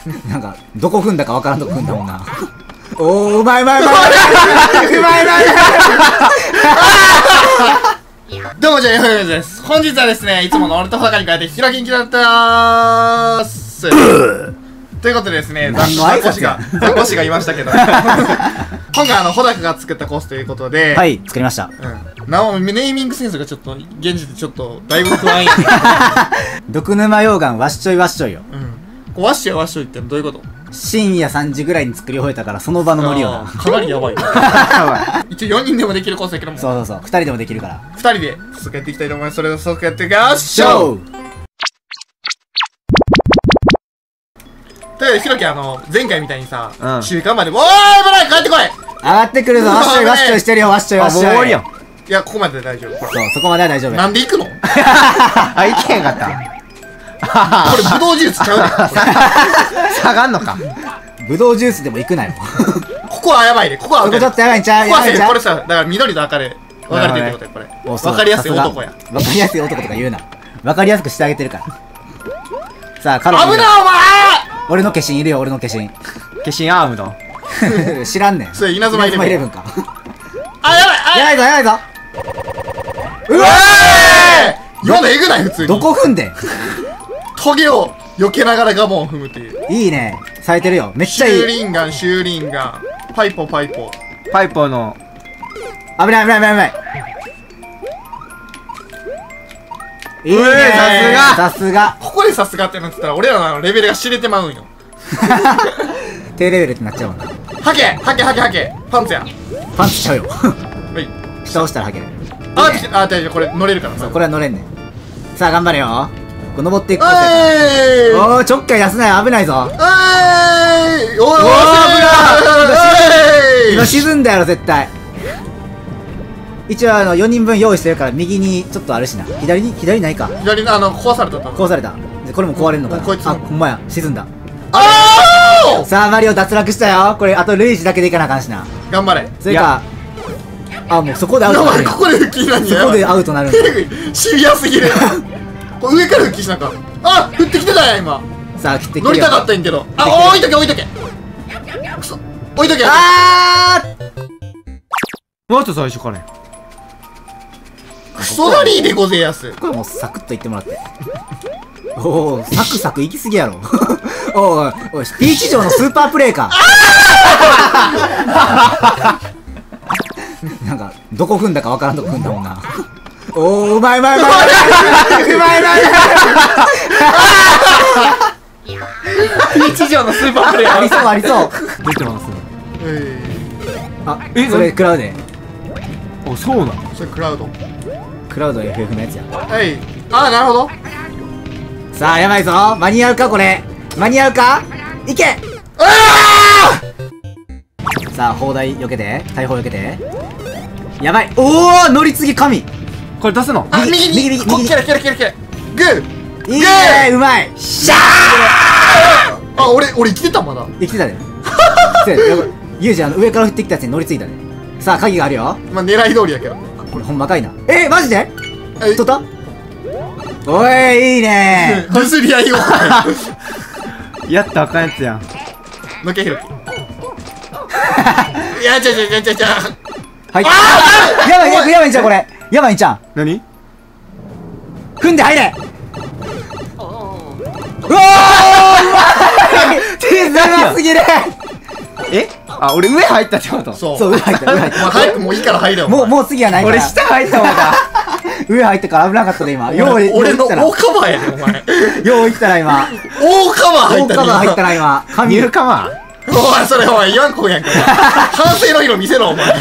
なんかどこ踏んだかわからんとこ踏んだもんな。おー、うまいうまいうまいうまいうまい。 どうもじゃあ、よです。本日はですね、いつもの俺と裸に変えてヒロキンキだったーす。ということでですね、ザコシがいましたけど、今回ホダカが作ったコースということで、 はい、作りました。 ネーミングセンスがちょっと、現時点でちょっと、だいぶ不安やね。 毒沼溶岩わっしょいわっしょいよ。 わっしょいわっしょいってどういうこと？ 深夜3時ぐらいに作り終えたからその場のノリよな。 かなりやばい。一応4人でもできるコースだけども。 そう2人でもできるから。 2人で早速やっていきたいと思います。それでは早速やっていきましょう。というひろき前回みたいにさ、週刊までおーい危ない帰ってこい。 上がってくるぞ。わっしょいわっしょいしてるよ。わっしょいわっしょい。もう終わりやん。 いやここまでで大丈夫。 そうそこまでは大丈夫。 なんで行くの？ あ、行けへんかった。 これブドウジュースちゃうねん。 下がんのか。 ブドウジュースでも行くなよ。 ここはやばいね。ここはここちょっとやばいんちゃう。 これさ、だから緑と赤で分かれてるってことや。これ分かりやすい男や。 分かりやすい男とか言うな。分かりやすくしてあげてるから。さあカロリー。 危なお前。 俺の化身いるよ。俺の化身。 化身アームの。 知らんねん。 それ稲妻イレブンか。 あ、やばいやばいぞやばいぞ。 うわー。今のエグない普通に。 どこ踏んでん。 トゲを避けながらガモンを踏むっていう。 いいね。咲いてるよ。めっちゃいい。 シューリンガン、シューリンガン。パイポ。 パイポの。 危ない。いいね。さすが。 ここでさすがってなってたら俺らのレベルが知れてまうんよ。 低レベルってなっちゃうもんな。 ハケパンツや。 パンツちゃうよ。 はい。 下押したらハケる。 大丈夫。これ乗れるからさ。 これは乗れんねん。さあ頑張れよ。こう登っていく。おー、ちょっかい出すなよ。危ないぞ。 おー今沈んだやろ絶対。一応4人分用意してるから右にちょっとあるしな。左ないか。 左の壊された。 壊された。でこれも壊れるのかな。 こいつあ、ほんまや。沈んだ。 あー。 さあマリオ脱落したよ。これあとルイージだけでいかなあかんしな。 頑張れ。 それか、あ、もうそこでアウトになる。 ここで復帰なんや。 そこでアウトなるんだ。 シビアすぎる。上から復帰しなかった。あ、降ってきてたや今。 さあ切ってきて乗りたかったんやけど。あ、置いとけ。くそ、置いとけ。 もうちょっと最初からや。 クソダリーでごぜやす。 これもうサクッと言ってもらって。おお、サクサク行き過ぎやろ。おいピーチ城のスーパープレイか。なんかどこ踏んだかわからんとこ踏んだもんな。おー、うまい。 日常のスーパープレイありそう。 出てます。 あ、それクラウド。 あ、そうなの。 それクラウド。 クラウド FF のやつや。 はい。あ、なるほど。 さあやばいぞ。間に合うかこれ。いけ。さあ砲台避けて。大砲避けて。やばい。おお、乗り継ぎ神。 これ出すの。 あ、右キャラ。グー。 いいね。うまい。 シャー。あ、俺生きてたまだ。 生きてたで。ユージ上から降ってきたやつに乗り継いだで。さあ鍵があるよ。 まあ狙い通りやけど。 これほんまかいな。マジで？取った？おい、いいね。 ぐすり合いを。 やったらあかんやつやん。 のけひろき。いや、ちゃ。 はい。やばいんちゃうこれ。やばいんちゃう。 何？ 踏んで入れ。うわー！手長すぎる。 あ、俺上入ったってこと？ そう、上入った。 早くもういいから入れよ。 もう次はないから。 俺下入ったもんだ。 上入ったから危なかったね今。 俺の大カバーやでお前。 よういったら今。 大カバー入ったら今。 ニューカマー。 お前それお前言わんこうやんか。反省の色見せろお前。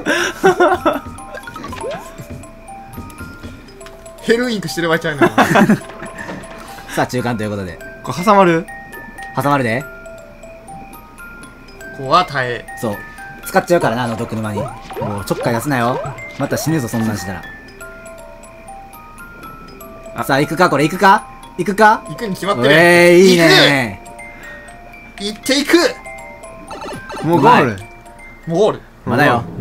ヘルウィンクしてる場合ちゃうねん。 さあ中間ということで。 これ挟まるで。 ここは耐え。 そう。使っちゃうからな毒沼に。もうちょっかい出すなよ。また死ぬぞそんなんしたら。さあ行くかこれ行くか。 行くに決まってる。 いいね。 行っていく。 もうゴール。 まだよ。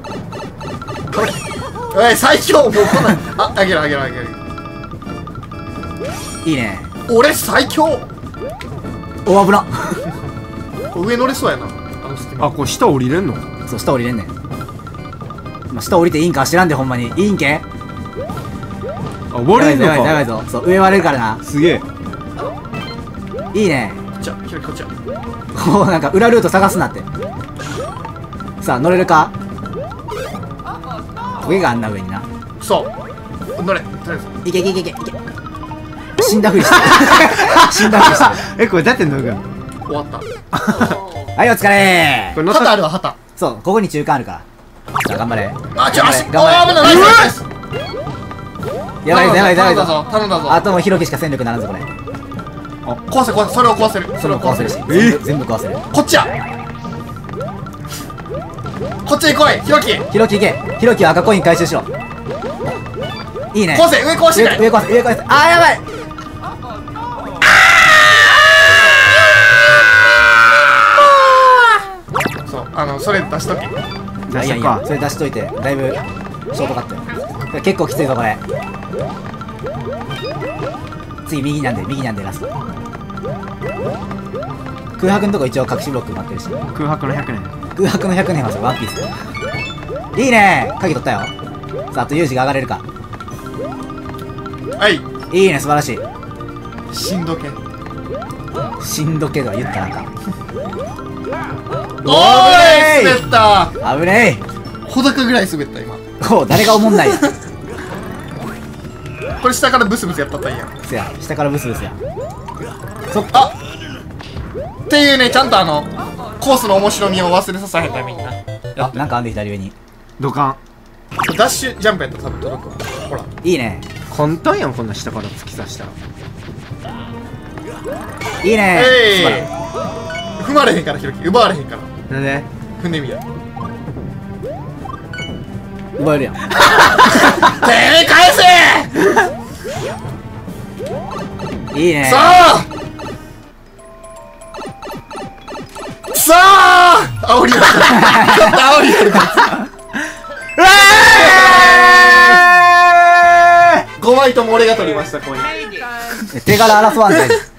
おい最強もうこんなん。あげる。いいね。俺最強。 お、危な。 上乗れそうやな、あの隙間。 あ、これ下降りれんの？ そう、下降りれんねん。まあ、下降りていいんか知らんで、ほんまに。いいんけ？ あ、降りれんのやばいぞ、やばいか。 ぞ。そう、上割れるからな。 すげえ。 いいね。 こっちや、ひろきこっちや。 こう、なんか、裏ルート探すなって。さあ、乗れるか？トゲがあんな上にな。 そう乗れ、とりあえず。 いけいけいけいけいけ。死んだふりしてる。死んだふりしてる。 これだって脱ぐん？ 終わった。 はい、お疲れー。 これ乗った旗あるわ、旗。 そう、ここに中間あるから。さあ、頑張れ。 あ、足、 頑張れ危ない、ナイスナイス。 やばいぞ、やばいぞ、やばいぞ。 頼んだぞ。 あともうひろきしか戦力ならんぞ、これ。 壊せ、壊せ、それを壊せる。 それを壊せるし。全部壊せる。 こっちや。こっちに来い、ひろき。 ひろき行け。ひろきは赤コイン回収しろ。いいね。 壊せ、上壊してくれ。 上壊せ、上壊せ。あー、やばい。 そう、それ出しとけ。 いやいや、それ出しといて、だいぶショートカットよ。結構きついぞ、これ。次、右なんで、ラスト。空白のとこ一応隠しブロック待ってるし。 空白の100年。 空白の100年はそれワンピース。いいね、鍵取ったよ。さあ、あとユージが上がれるか。 はい、 いいね、素晴らしい。 しんどけ。 しんどけどは言ったらあかん。 おーい、滑った危ねほどくぐらい滑った今。 え。おう、誰がおもんないや。 これ下からブスブスやったったらいいやん。 せや、下からブスブスや。そっあっていうね、ちゃんとコースの面白みを忘れさせへんためにな。 あ、なんかあんで左上に。 土管。 ダッシュジャンプやったら多分届くわ。ほら。 いいね。 簡単やん、こんな下から突き刺したら。 いいね。素晴らしい。 踏まれへんから、ひろき。奪われへんから。 なんで？ 踏んでみや。 奪えるやん。 てめえ返せいいね。 さあさあ煽りやる。ちょっと煽りやる。5枚とも俺が取りました、ここに。 手柄争わんで。